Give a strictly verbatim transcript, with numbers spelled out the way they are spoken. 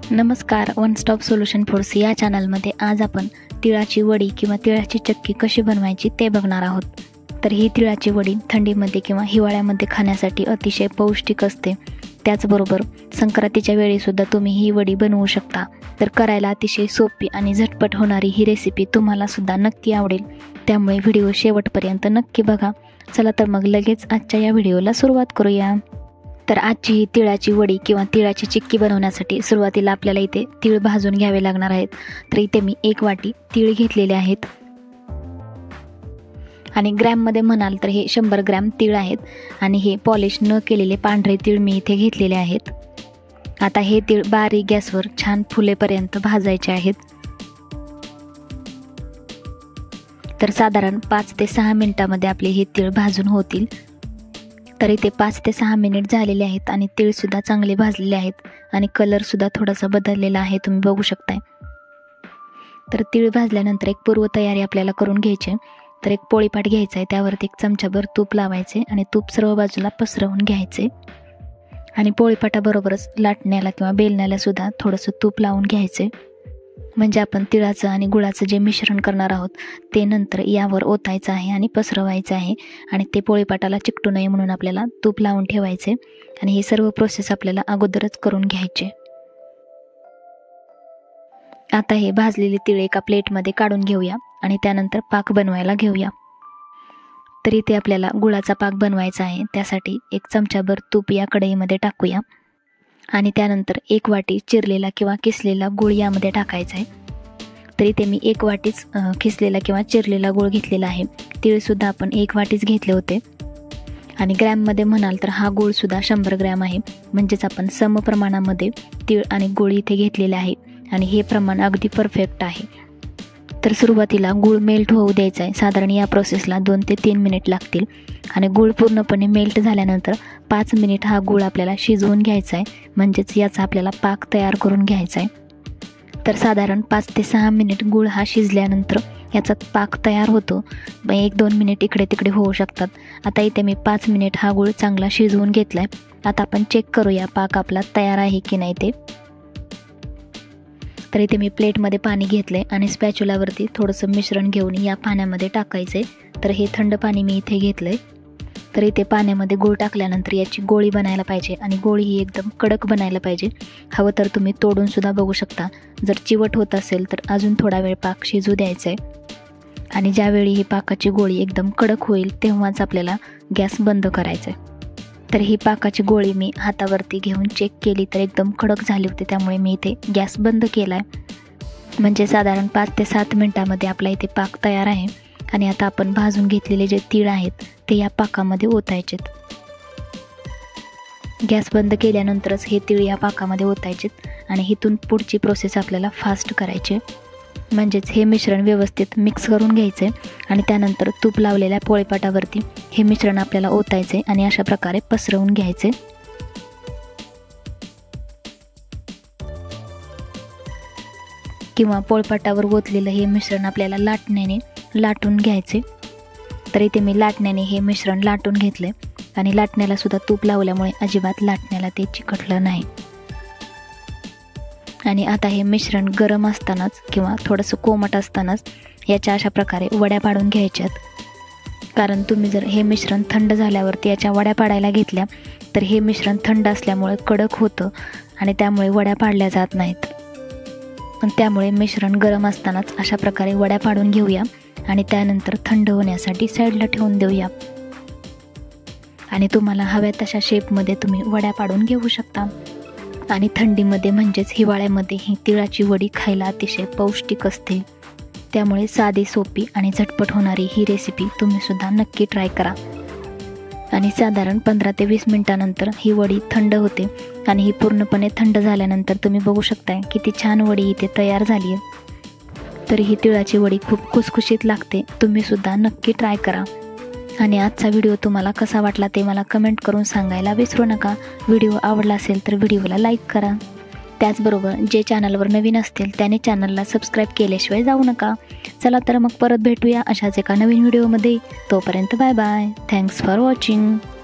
नमस्कार, one stop solution foods या चॅनलमध्ये आज आपण तिळाची वडी किंवा तिळाची चक्की कशी बनवायची ते बघणार आहोत। तर ही तिळाची वडी थंडीमध्ये किंवा हिवाळ्यामध्ये खाण्यासाठी अतिशय पौष्टिक असते। त्याचबरोबर संक्रांतीच्या वेळी सुद्धा तुम्ही ही वडी बनवू शकता। तर करायला अतिशय सोपी आणि झटपट होणारी ही रेसिपी तुम्हाला सुद्धा नक्की आवडेल, त्यामुळे व्हिडिओ शेवटपर्यंत नक्की बघा। चला तर मग लगेच आजच्या या व्हिडिओला सुरुवात करूया। तर आजची ही तिळाची वडी किंवा तिळाची चिक्की बनवण्यासाठी सुरुवातीला आपल्याला इथे तीळ भाजून घ्यावे लागणार आहेत। तर इथे मी एक वाटी तीळ घेतलेले आहेत आणि ग्रॅममध्ये म्हणाल तर हे शंभर ग्रॅम तीळ आहेत आणि हे पॉलिश न केलेले पांढरे तीळ मी इथे घेतलेले आहेत। आता हे तीळ बारीक गॅसवर छान फुलेपर्यंत भाजायचे आहेत। तर साधारण पाच ते सहा मिनिटांमध्ये आपले हे तीळ भाजून होतील। तर इथे पाच ते सहा मिनिट झालेले आहेत आणि तीळ सुद्धा चांगले भाजलेले आहेत आणि कलर सुद्धा थोडासा बदललेला आहे, तुम्ही बघू शकताय। तर तीळ भाजल्यानंतर एक पूर्व तयारी आपल्याला करून घ्यायची। तर एक पोळीपाट घ्यायचा आहे, त्यावरती एक चमचाभर तूप लावायचे आणि तूप सर्व बाजूला पसरवून घ्यायचे आणि पोळीपाटाबरोबरच लाटण्याला किंवा बेलण्याला सुद्धा थोडंसं तूप लावून घ्यायचे, म्हणजे आपण तिळाचं आणि गुळाचं जे मिश्रण करणार आहोत ते नंतर यावर ओतायचं आहे आणि पसरवायचं आहे आणि ते पोळीपाटाला चिकटू नये म्हणून आपल्याला तूप लावून ठेवायचे आणि ही सर्व प्रोसेस आपल्याला अगोदरच करून घ्यायचे। आता हे भाजलेले तीळ एका प्लेटमध्ये काढून घेऊया आणि त्यानंतर पाक बनवायला घेऊया। तर इथे आपल्याला गुळाचा पाक बनवायचा आहे, त्यासाठी एक चमचाभर तूप या कढईमध्ये टाकूया आणि त्यानंतर एक वाटी चिरलेला किंवा किसलेला गूळ यामध्ये टाकायचा आहे। तर इथे मी एक वाटीच किसलेला किंवा चिरलेला गूळ घेतलेला आहे। तीळसुद्धा आपण एक वाटीच घेतले होते आणि ग्रॅममध्ये म्हणाल तर हा गूळसुद्धा शंभर ग्रॅम आहे, म्हणजेच आपण सम प्रमाणामध्ये तीळ आणि गूळ इथे घेतलेले आहे आणि हे प्रमाण अगदी परफेक्ट आहे। तर सुरुवातीला गूळ मेल्ट होऊ द्यायचा आहे। साधारण या प्रोसेसला दोन ते तीन मिनिट लागतील आणि गूळ पूर्णपणे मेल्ट झाल्यानंतर पाच मिनिट हा गूळ आपल्याला शिजवून घ्यायचा आहे, म्हणजेच याचा आपल्याला पाक तयार करून घ्यायचा आहे। तर साधारण पाच ते सहा मिनिट गूळ हा शिजल्यानंतर याचा पाक तयार होतो। एक दोन मिनिट इकडे तिकडे होऊ शकतात। आता इथे मी पाच मिनिट हा गूळ चांगला शिजवून घेतला आहे। आता आपण चेक करूया पाक आपला तयार आहे की नाही ते। तर इथे मी प्लेटमध्ये पाणी घेतले आणि स्पॅच्युलावरती थोडंसं मिश्रण घेऊन या पाण्यामध्ये टाकायचे। तर हे थंड पाणी मी इथे घेतलं आहे। तर इथे पाण्यामध्ये गूळ टाकल्यानंतर याची गोळी बनायला पाहिजे आणि गोळी ही एकदम कडक बनायला पाहिजे। हवं तर तुम्ही तोडून सुद्धा बघू शकता। जर चिवट होत असेल तर अजून थोडा वेळ पाक शिजू द्यायचा आहे आणि ज्यावेळी ही पाकाची गोळी एकदम कडक होईल तेव्हाच आपल्याला गॅस बंद करायचा आहे। तर ही पाकाची गोळी मी हातावरती घेऊन चेक केली तर एकदम कडक झाली होती, त्यामुळे मी इथे गॅस बंद केला आहे। म्हणजे साधारण पाच ते सात मिनिटांमध्ये आपला इथे पाक तयार आहे आणि आता आपण भाजून घेतलेले जे तीळ आहेत ते या पाकामध्ये ओतायचेत। गॅस बंद केल्यानंतरच हे तीळ या पाकामध्ये ओतायचेत आणि इथून पुढची प्रोसेस आपल्याला फास्ट करायची, म्हणजेच हे मिश्रण व्यवस्थित मिक्स करून घ्यायचे आणि त्यानंतर तूप लावलेल्या पोळीपाटावरती हे मिश्रण आपल्याला ओतायचे आणि अशा प्रकारे पसरवून घ्यायचे। किंवा पोळपाटावर ओतलेलं हे मिश्रण आपल्याला लाटण्याने लाटून घ्यायचे। तर इथे मी लाटण्याने हे मिश्रण लाटून घेतले आणि लाटण्याला सुद्धा तूप लावल्यामुळे अजिबात लाटण्याला ते चिकटलं नाही। आणि आता हे मिश्रण गरम असतानाच किंवा थोडंसं कोमट असतानाच याच्या अशा प्रकारे वड्या पाडून घ्यायच्यात, कारण तुम्ही जर हे मिश्रण थंड झाल्यावरती याच्या वड्या पाडायला घेतल्या तर हे मिश्रण थंड असल्यामुळे कडक होतं आणि त्यामुळे वड्या पाडल्या जात नाहीत। पण त्यामुळे मिश्रण गरम असतानाच अशा प्रकारे वड्या पाडून घेऊया आणि त्यानंतर थंड होण्यासाठी साईडला ठेवून देऊया आणि तुम्हाला हव्या तशा शेपमध्ये तुम्ही वड्या पाडून घेऊ शकता। आणि थंडीमध्ये म्हणजेच हिवाळ्यामध्ये ही तिळाची वडी खायला अतिशय पौष्टिक असते, त्यामुळे साधी सोपी आणि झटपट होणारी ही रेसिपी तुम्ही सुद्धा नक्की ट्राय करा। आणि साधारण पंधरा ते वीस मिनिटानंतर ही वडी थंड होते आणि ही पूर्णपणे थंड झाल्यानंतर तुम्ही बघू शकताय किती छान वडी इथे तयार झाली आहे। तर ही तिळाची वडी खूप खुसखुशीत लागते, तुम्ही सुद्धा नक्की ट्राय करा। आणि आजचा व्हिडिओ तुम्हाला कसा वाटला ते मला कमेंट करून सांगायला विसरू नका। व्हिडिओ आवडला असेल तर व्हिडिओला लाईक करा। त्याचबरोबर जे चॅनलवर नवीन असतील त्याने चॅनलला सबस्क्राईब केल्याशिवाय जाऊ नका। चला तर मग परत भेटूया अशाच एका नवीन व्हिडिओमध्ये। तोपर्यंत bye bye, thanks for watching.